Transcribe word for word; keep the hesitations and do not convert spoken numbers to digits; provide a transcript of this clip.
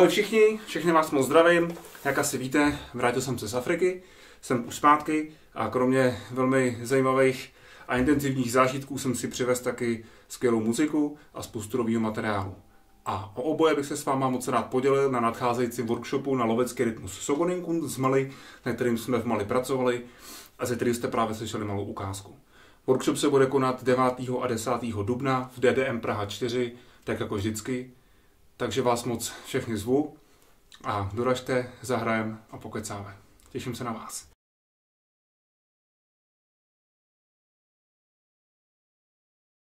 Ahoj všichni, všechny vás moc zdravím. Jak asi víte, vrátil jsem se z Afriky, jsem už zpátky a kromě velmi zajímavých a intenzivních zážitků jsem si přivez taky skvělou muziku a spoustu nového materiálu. A o oboje bych se s váma moc rád podělil na nadcházejícím workshopu na lovecký rytmus Sogoincun z Mali, na kterým jsme v Mali pracovali a ze kterým jste právě slyšeli malou ukázku. Workshop se bude konat devátého a desátého dubna v D D M Praha čtyři, tak jako vždycky. Takže vás moc všechny zvu a doražte, zahrajem a pokecáme. Těším se na vás.